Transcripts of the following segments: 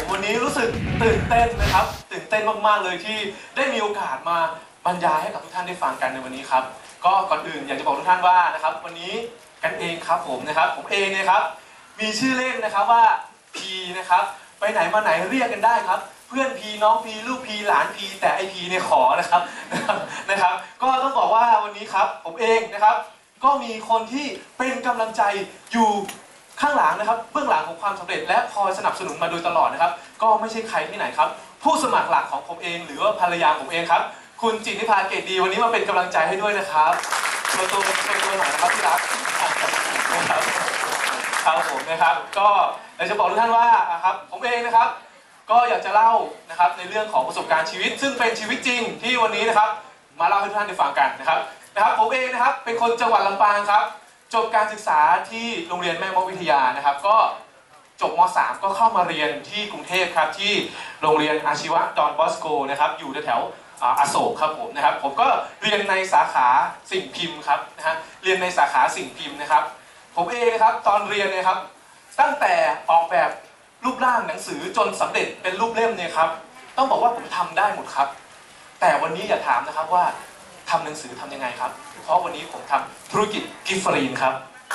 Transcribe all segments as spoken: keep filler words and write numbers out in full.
ผมวันนี้รู้สึกตื่นเต้นนะครับตื่นเต้นมากๆเลยที่ได้มีโอกาสมาบรรยายให้กับทุกท่านได้ฟังกันในวันนี้ครับก็ก่อนอื่นอยากจะบอกทุกท่านว่านะครับวันนี้กันเองครับผมนะครับผมเองเนี่ยครับมีชื่อเล่นนะครับว่าพีนะครับไปไหนมาไหนเรียกกันได้ครับเพื่อนพีน้องพีลูกพีหลานพีแต่ไอพีเนี่ยขอนะครับนะครับก็ต้องบอกว่าวันนี้ครับผมเองนะครับก็มีคนที่เป็นกำลังใจอยู่ข้างหลังนะครับเบื้องหลังของความสำเร็จและคอยสนับสนุนมาโดยตลอดนะครับก็ไม่ใช่ใครที่ไหนครับผู้สมัครหลักของผมเองหรือว่าภรรยาผมเองครับคุณจิตนิพาเกตดีวันนี้มาเป็นกำลังใจให้ด้วยนะครับตัวตัวตัวตัวหน่อยนะครับที่รักนะครับครับผมนะครับก็อยากจะบอกทุกท่านว่าครับผมเองนะครับก็อยากจะเล่านะครับในเรื่องของประสบการณ์ชีวิตซึ่งเป็นชีวิตจริงที่วันนี้นะครับมาเล่าให้ทุกท่านได้ฟังกันนะครับนะครับผมเองนะครับเป็นคนจังหวัดลำปางครับจบการศึกษาที่โรงเรียนแม่มดวิทยานะครับก็จบม สาม ก็เข้ามาเรียนที่กรุงเทพครับที่โรงเรียนอาชีวะดอนบอสโกนะครับอยู่แถวอโศกครับผมนะครับผมก็เรียนในสาขาสิ่งพิมพ์ครับนะฮะเรียนในสาขาสิ่งพิมพ์นะครับผมเองนะครับตอนเรียนเนี่ยครับตั้งแต่ออกแบบรูปร่างหนังสือจนสำเร็จเป็นรูปเล่มเนี่ยครับต้องบอกว่าผมทำได้หมดครับแต่วันนี้อย่าถามนะครับว่าทำหนังสือทำยังไงครับเพราะวันนี้ผมทำธุรกิจกิฟต์ฟรีนครับ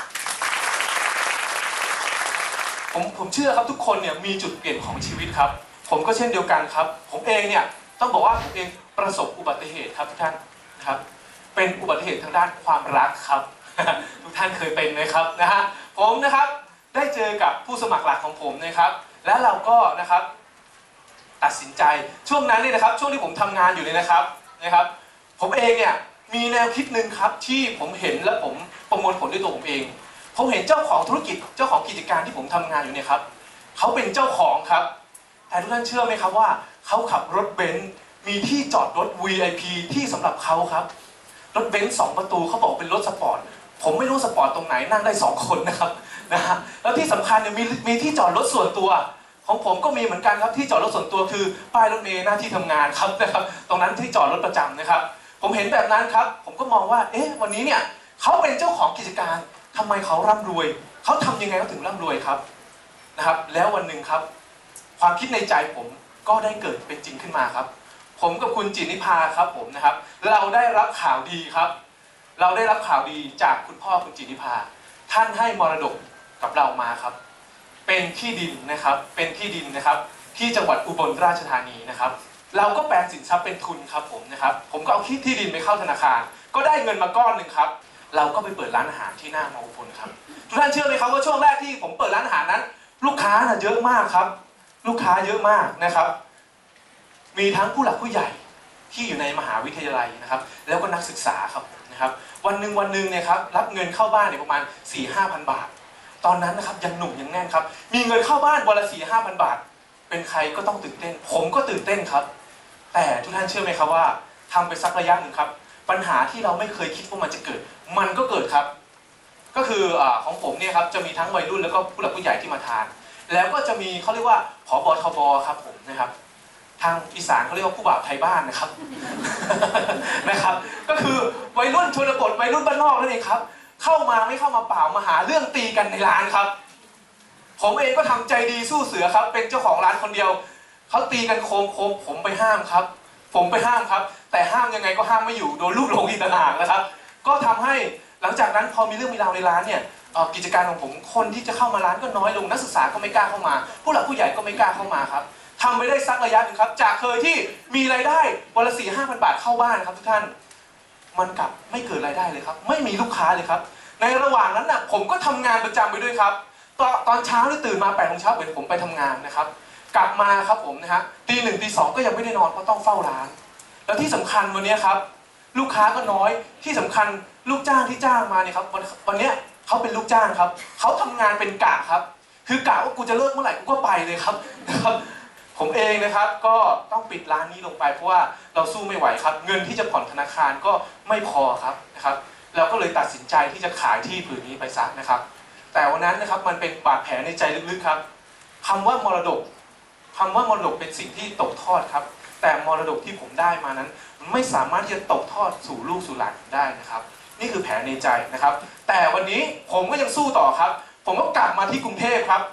ผมผมเชื่อครับทุกคนเนี่ยมีจุดเปลี่ยนของชีวิตครับผมก็เช่นเดียวกันครับผมเองเนี่ยต้องบอกว่าผมเองประสบอุบัติเหตุครับทุกท่านนะครับเป็นอุบัติเหตุทางด้านความรักครับ ทุกท่านเคยเป็นไหมครับนะฮะผมนะครับได้เจอกับผู้สมัครหลักของผมนะครับและเราก็นะครับตัดสินใจช่วงนั้นนี่นะครับช่วงที่ผมทำงานอยู่เลยนะครับนะครับผมเองเนี่ยมีแนวคิดหนึ่งครับที่ผมเห็นและผมประมวลผลด้วยตัวผมเองผมเห็นเจ้าของธุรกิจเจ้าของกิจการที่ผมทำงานอยู่เนี่ยครับเขาเป็นเจ้าของครับแต่ทุกท่านเชื่อไหมครับว่าเขาขับรถเบนซ์มีที่จอดรถ วี ไอ พี ที่สำหรับเขาครับรถเบนซ์สองประตูเขาบอกเป็นรถสปอร์ตผมไม่รู้สปอร์ตตรงไหนนั่งได้สองคนนะครับนะฮะแล้วที่สำคัญเนี่ยมีมีที่จอดรถส่วนตัวของผมก็มีเหมือนกันครับที่จอดรถส่วนตัวคือป้ายรถเมล์หน้าที่ทำงานครับนะครับตรงนั้นที่จอดรถประจำนะครับผมเห็นแบบนั้นครับผมก็มองว่าเอ๊ะวันนี้เนี่ยเขาเป็นเจ้าของกิจการทำไมเขาร่ำรวยเขาทำยังไงเขาถึงร่ำรวยครับนะครับแล้ววันหนึ่งครับความคิดในใจผมก็ได้เกิดเป็นจริงขึ้นมาครับผมกับคุณจิตนิพาครับผมนะครับเราได้รับข่าวดีครับเราได้รับข่าวดีจากคุณพ่อคุณจิตนิพาท่านให้มรดกกับเรามาครับเป็นที่ดินนะครับเป็นที่ดินนะครับที่จังหวัดอุบลราชธานีนะครับเราก็แปลงสินทรัพย์เป็นทุนครับผมนะครับผมก็เอาที่ดินไปเข้าธนาคารก็ได้เงินมาก้อนหนึ่งครับเราก็ไปเปิดร้านอาหารที่หน้ามออุบลครับทุกท่านเชื่อไหมครับว่าช่วงแรกที่ผมเปิดร้านอาหารนั้นลูกค้าน่ะเยอะมากครับลูกค้าเยอะมากนะครับมีทั้งผู้หลักผู้ใหญ่ที่อยู่ในมหาวิทยาลัยนะครับแล้วก็นักศึกษาครับนะครับวันหนึ่งวันหนึ่งเนี่ยครับรับเงินเข้าบ้านเนี่ยประมาณ สี่ห้าพัน บาทตอนนั้นนะครับยังหนุ่มยังแน่นครับมีเงินเข้าบ้านวันละ สี่ห้าพัน บาทเป็นใครก็ต้องตื่นเต้นผมก็ตื่นเต้นครับแต่ทุกท่านเชื่อไหมครับว่าทำไปสักระยะหนึ่งครับปัญหาที่เราไม่เคยคิดว่ามันจะเกิดมันก็เกิดครับก็คือของผมเนี่ยครับจะมีทั้งวัยรุ่นแล้วก็ผู้หลักผู้ใหญ่ที่มาทานแล้วก็จะมีเขาเรียกว่าผบทบครับผมนะครับทางอีสานเขาเรียกว่าผู้บ่าวไทยบ้านนะครับ นะครับก็คือวัยรุ่นชนบทวัยรุ่นบ้านนอกนั่นเองครับเข้ามาไม่เข้ามาเปล่ามาหาเรื่องตีกันในร้านครับผมเองก็ทำใจดีสู้เสือครับเป็นเจ้าของร้านคนเดียวเขาตีกันโคมโคมผมไปห้ามครับผมไปห้ามครับแต่ห้ามยังไงก็ห้ามไม่อยู่โดนลูกหลงอีกต่างหากนะครับก็ทำให้หลังจากนั้นพอมีเรื่องมีราวในร้านเนี่ยกิจการของผมคนที่จะเข้ามาร้านก็น้อยลงนักศึกษาก็ไม่กล้าเข้ามาผู้หลักผู้ใหญ่ก็ไม่กล้าเข้ามาครับทำไปได้สักระยะหนึ่งครับจากเคยที่มีรายได้วันละสี่ห้าพันบาทเข้าบ้านครับทุกท่านมันกลับไม่เกิดรายได้เลยครับไม่มีลูกค้าเลยครับในระหว่างนั้นน่ะผมก็ทำงานประจำไปด้วยครับตอนตอนเช้าที่ตื่นมาแปดโมงเช้าเป็นผมไปทำงานนะครับกลับมาครับผมนะฮะตีหนึ่งตีสองก็ยังไม่ได้นอนเพราะต้องเฝ้าร้านแล้วที่สำคัญวันนี้ครับลูกค้าก็น้อยที่สำคัญลูกจ้างที่จ้างมาเนี่ยครับวันวันนี้เขาเป็นลูกจ้างครับเขาทำงานเป็นกะครับคือกะว่ากูจะเลิกเมื่อไหร่กูก็ไปเลยครับนะครับผมเองนะครับก็ต้องปิดร้านนี้ลงไปเพราะว่าเราสู้ไม่ไหวครับเงินที่จะผ่อนธนาคารก็ไม่พอครับนะครับเราก็เลยตัดสินใจที่จะขายที่ผืนนี้ไปซะนะครับแต่วันนั้นนะครับมันเป็นบาดแผลในใจลึกๆครับคำว่ามรดกคำว่ามรดกเป็นสิ่งที่ตกทอดครับแต่มรดกที่ผมได้มานั้นไม่สามารถที่จะตกทอดสู่ลูกสู่หลานได้นะครับนี่คือแผลในใจนะครับแต่วันนี้ผมก็ยังสู้ต่อครับผมก็กลับมาที่กรุงเทพครับ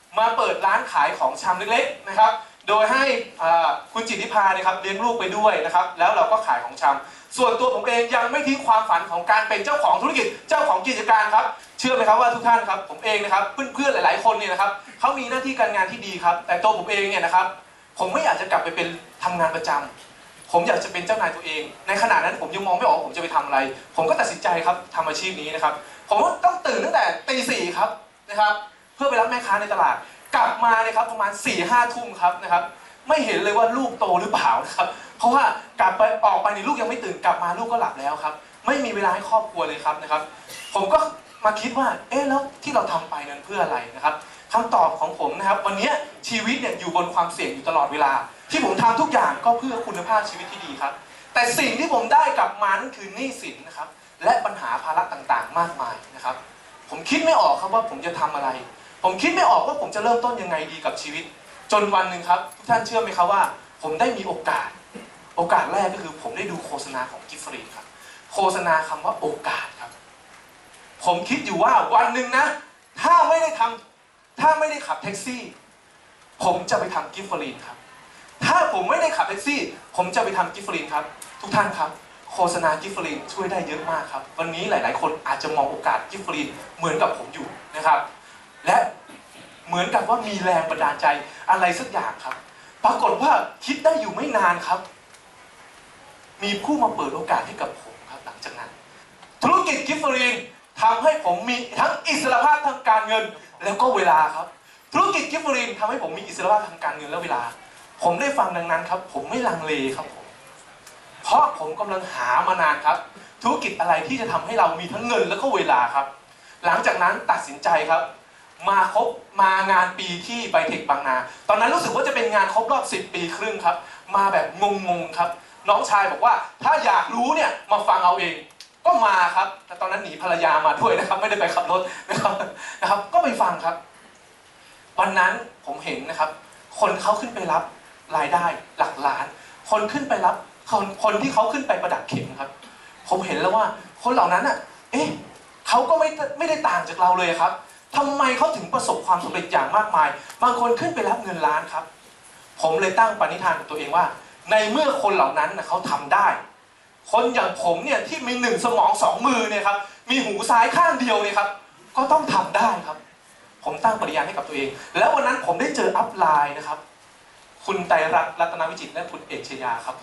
มาเปิดร้านขายของชำเล็กๆนะครับโดยให้คุณจิตติภาเนี่ยครับเลี้ยงลูกไปด้วยนะครับแล้วเราก็ขายของชำส่วนตัวผมเองยังไม่ทิ้งความฝันของการเป็นเจ้าของธุรกิจเจ้าของกิจการครับเชื่อไหมครับว่าทุกท่านครับผมเองนะครับเพื่อนๆหลายๆคนเนี่ยนะครับเขามีหน้าที่การงานที่ดีครับแต่ตัวผมเองเนี่ยนะครับผมไม่อยากจะกลับไปเป็นทำงานประจำผมอยากจะเป็นเจ้านายตัวเองในขณะนั้นผมยังมองไม่ออกผมจะไปทำอะไรผมก็ตัดสินใจครับทำอาชีพนี้นะครับผมต้องตื่นตั้งแต่ตีสี่ครับนะครับเพื่อไปรับแม่ค้าในตลาดกลับมาเนี่ยครับประมาณสี่ห้าทุ่มครับนะครับไม่เห็นเลยว่าลูกโตหรือเปล่านะครับเพราะว่ากลับไปออกไปในลูกยังไม่ตื่นกลับมาลูกก็หลับแล้วครับไม่มีเวลาให้ครอบครัวเลยครับนะครับผมก็มาคิดว่าเอ๊ะแล้วที่เราทำไปนั้นเพื่ออะไรนะครับคำตอบของผมนะครับวันนี้ชีวิตเนี่ยอยู่บนความเสี่ยงอยู่ตลอดเวลาที่ผมทำทุกอย่างก็เพื่อคุณภาพชีวิตที่ดีครับแต่สิ่งที่ผมได้กลับมานั่นคือหนี้สินนะครับและปัญหาภาระต่างๆมากมายนะครับผมคิดไม่ออกครับว่าผมจะทำอะไรผมคิดไม่ออกว่าผมจะเริ่มต้นยังไงดีกับชีวิตจนวันหนึ่งครับทุกท่านเชื่อไหมครับว่าผมได้มีโอกาสโอกาสแรกก็คือผมได้ดูโฆษณาของกิฟฟรีครับโฆษณาคำว่าโอกาสครับผมคิดอยู่ว่าวันหนึ่งนะถ้าไม่ได้ทำถ้าไม่ได้ขับแท็กซี่ผมจะไปทำกิฟฟรีครับถ้าผมไม่ได้ขับแท็กซี่ผมจะไปทำกิฟฟรีครับทุกท่านครับโฆษณากิฟฟรีช่วยได้เยอะมากครับวันนี้หลายๆคนอาจจะมองโอกาสกิฟฟรีเหมือนกับผมอยู่นะครับและเหมือนกับว่ามีแรงบันดาลใจอะไรสักอย่างครับปรากฏว่าคิดได้อยู่ไม่นานครับมีผู้มาเปิดโอกาสให้กับผมครับหลังจากนั้นธุรกิจกิฟฟรีทำให้ผมมีทั้งอิสรภาพทางการเงินแล้วก็เวลาครับธุรกิจกิฟฟรีทำให้ผมมีอิสรภาพทางการเงินและเวลาผมได้ฟังดังนั้นครับผมไม่ลังเลครับผมเพราะผมกำลังหามานานครับธุรกิจอะไรที่จะทำให้เรามีทั้งเงินและก็เวลาครับหลังจากนั้นตัดสินใจครับมาครบมางานปีที่ไบเทคบางนาตอนนั้นรู้สึกว่าจะเป็นงานครบรอบสิบปีครึ่งครับมาแบบงงๆครับน้องชายบอกว่าถ้าอยากรู้เนี่ยมาฟังเอาเองก็มาครับแต่ตอนนั้นหนีภรรยามาด้วยนะครับไม่ได้ไปขับรถนะครับนะครับก็ไปฟังครับวันนั้นผมเห็นนะครับคนเขาขึ้นไปรับรายได้หลักล้านคนขึ้นไปรับคนคนที่เขาขึ้นไปประดับเข็มครับผมเห็นแล้วว่าคนเหล่านั้นอ่ะเอ๊ะเขาก็ไม่ไม่ได้ต่างจากเราเลยครับทำไมเขาถึงประสบความสำเร็จอย่างมากมายบางคนขึ้นไปรับเงินล้านครับผมเลยตั้งปณิธานกับตัวเองว่าในเมื่อคนเหล่านั้นนะเขาทำได้คนอย่างผมเนี่ยที่มีหนึ่งสมองสองมือเนี่ยครับมีหูซ้ายข้างเดียวเนี่ยครับก็ต้องทำได้ครับผมตั้งปณิธานให้กับตัวเองแล้ววันนั้นผมได้เจออัพไลน์นะครับคุณไตรรัตน์รัตนวิจิตรและคุณเอกชยาครับ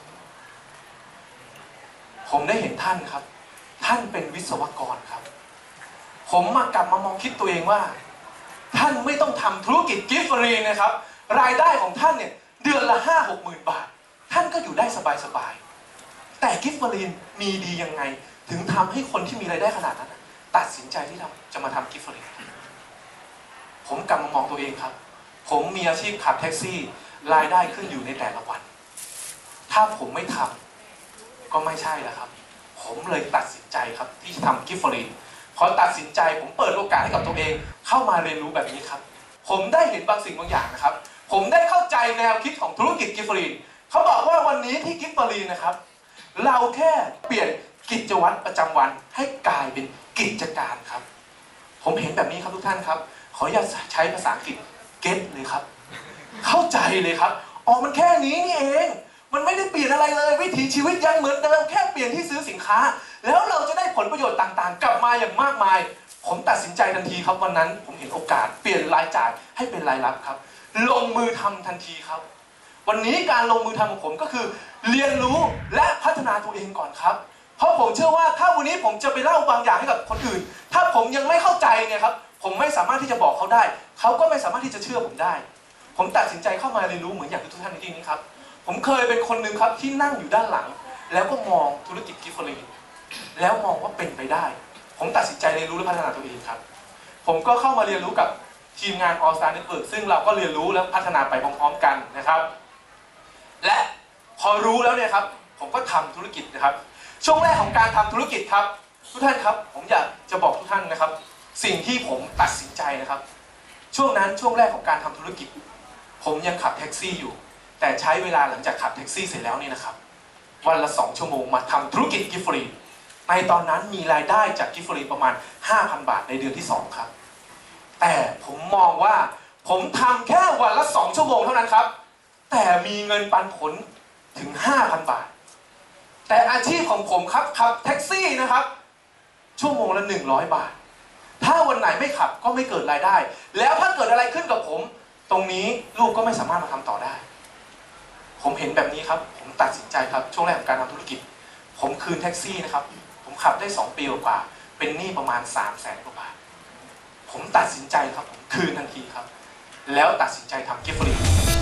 ผมได้เห็นท่านครับท่านเป็นวิศวกรครับผมมากลับมามองคิดตัวเองว่าท่านไม่ต้องทำธุรกิจกิฟต์ฟรีนะครับรายได้ของท่านเนี่ยเดือนละห้าหกหมื่นบาทท่านก็อยู่ได้สบายๆแต่กิฟต์ฟรีมีดียังไงถึงทำให้คนที่มีรายได้ขนาดนั้นตัดสินใจที่จะมาทำกิฟต์ฟรีผมกลับมามองตัวเองครับผมมีอาชีพขับแท็กซี่รายได้ขึ้นอยู่ในแต่ละวันถ้าผมไม่ทำก็ไม่ใช่แล้วครับผมเลยตัดสินใจครับที่จะทำกิฟต์ฟรีพอตัดสินใจผมเปิดโอกาสให้กับตัวเองเข้ามาเรียนรู้แบบนี้ครับผมได้เห็นบางสิ่งบางอย่างนะครับผมได้เข้าใจแนวคิดของธุรกิจกิฟต์ฟรีเขาบอกว่าวันนี้ที่กิฟต์ฟรีนะครับเราแค่เปลี่ยนกิจวัตรประจำวันให้กลายเป็นกิจการครับผมเห็นแบบนี้ครับทุกท่านครับขออย่าใช้ภาษาอังกฤษ get เลยครับเข้าใจเลยครับอ๋อมันแค่นี้นี่เองมันไม่ได้เปลี่ยนอะไรเลยวิถีชีวิตยังเหมือนเดิมแค่เปลี่ยนที่ซื้อสินค้าแล้วเราจะได้ผลประโยชน์ต่างๆกลับมาอย่างมากมายผมตัดสินใจทันทีครับวันนั้นผมเห็นโอกาสเปลี่ยนรายจ่ายให้เป็นรายรับครับลงมือทำทันทีครับวันนี้การลงมือทำของผมก็คือเรียนรู้และพัฒนาตัวเองก่อนครับเพราะผมเชื่อว่าถ้าวันนี้ผมจะไปเล่าบางอย่างให้กับคนอื่นถ้าผมยังไม่เข้าใจเนี่ยครับผมไม่สามารถที่จะบอกเขาได้เขาก็ไม่สามารถที่จะเชื่อผมได้ผมตัดสินใจเข้ามาเรียนรู้เหมือนอย่างที่ทุกท่านในที่นี้ครับผมเคยเป็นคนหนึ่งครับที่นั่งอยู่ด้านหลังแล้วก็มองธุรกิจกิฟต์ฟรีแล้วมองว่าเป็นไปได้ผมตัดสินใจเรียนรู้และพัฒนาตัวเองครับผมก็เข้ามาเรียนรู้กับทีมงาน All Star Network ซึ่งเราก็เรียนรู้และพัฒนาไปพร้อมๆกันนะครับและพอรู้แล้วเนี่ยครับผมก็ทำธุรกิจนะครับช่วงแรกของการทำธุรกิจครับทุกท่านครับผมอยากจะบอกทุกท่านนะครับสิ่งที่ผมตัดสินใจนะครับช่วงนั้นช่วงแรกของการทำธุรกิจผมยังขับแท็กซี่อยู่แต่ใช้เวลาหลังจากขับแท็กซี่เสร็จแล้วนี่นะครับวันละสองชั่วโมงมาทำธุรกิจกิฟต์ฟรีในตอนนั้นมีรายได้จากกิฟต์ฟรีประมาณ ห้าพัน บาทในเดือนที่สองครับแต่ผมมองว่าผมทำแค่วันละสองชั่วโมงเท่านั้นครับแต่มีเงินปันผลถึง ห้าพัน บาทแต่อาชีพของผมครับขับแท็กซี่นะครับชั่วโมงละหนึ่งร้อยบาทถ้าวันไหนไม่ขับก็ไม่เกิดรายได้แล้วถ้าเกิดอะไรขึ้นกับผมตรงนี้ลูกก็ไม่สามารถมาทำต่อได้ผมเห็นแบบนี้ครับผมตัดสินใจครับช่วงแรกของการทำธุรกิจผมคืนแท็กซี่นะครับผมขับได้สองปีกว่าเป็นหนี้ประมาณสามแสนกว่าบาทผมตัดสินใจครับผมคืนทันทีครับแล้วตัดสินใจทำกิฟต์ฟรี